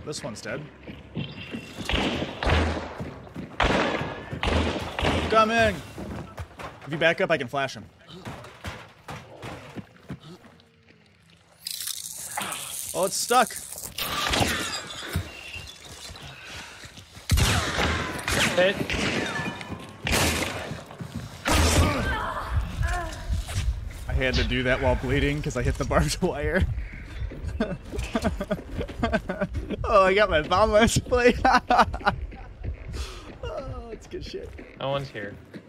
This one's dead. Coming! If you back up, I can flash him. Oh, it's stuck. Hit. I had to do that while bleeding because I hit the barbed wire. Oh, I got my bomb last play. Oh, that's good shit. No one's here.